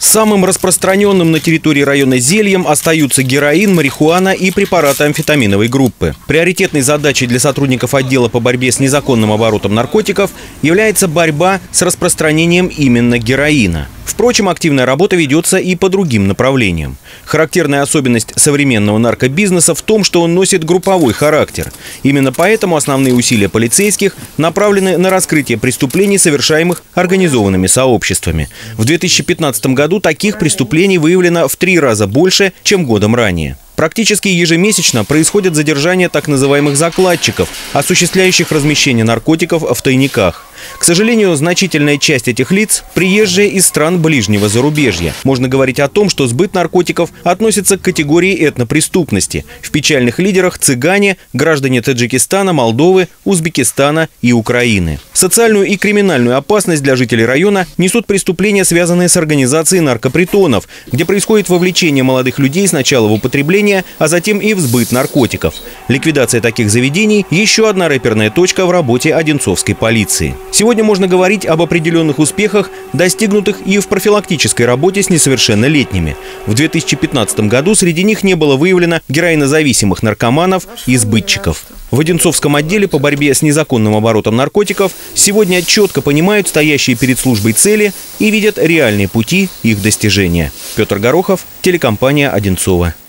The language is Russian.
Самым распространенным на территории района зельем остаются героин, марихуана и препараты амфетаминовой группы. Приоритетной задачей для сотрудников отдела по борьбе с незаконным оборотом наркотиков является борьба с распространением именно героина. Впрочем, активная работа ведется и по другим направлениям. Характерная особенность современного наркобизнеса в том, что он носит групповой характер. Именно поэтому основные усилия полицейских направлены на раскрытие преступлений, совершаемых организованными сообществами. В 2015 году таких преступлений выявлено в 3 раза больше, чем годом ранее. Практически ежемесячно происходят задержания так называемых закладчиков, осуществляющих размещение наркотиков в тайниках. К сожалению, значительная часть этих лиц – приезжие из стран ближнего зарубежья. Можно говорить о том, что сбыт наркотиков относится к категории этнопреступности. В печальных лидерах – цыгане, граждане Таджикистана, Молдовы, Узбекистана и Украины. Социальную и криминальную опасность для жителей района несут преступления, связанные с организацией наркопритонов, где происходит вовлечение молодых людей сначала в употребление, а затем и в сбыт наркотиков. Ликвидация таких заведений – еще одна рэперная точка в работе одинцовской полиции. Сегодня можно говорить об определенных успехах, достигнутых и в профилактической работе с несовершеннолетними. В 2015 году среди них не было выявлено героинозависимых наркоманов и сбытчиков. В Одинцовском отделе по борьбе с незаконным оборотом наркотиков сегодня четко понимают стоящие перед службой цели и видят реальные пути их достижения. Петр Горохов, телекомпания «Одинцово».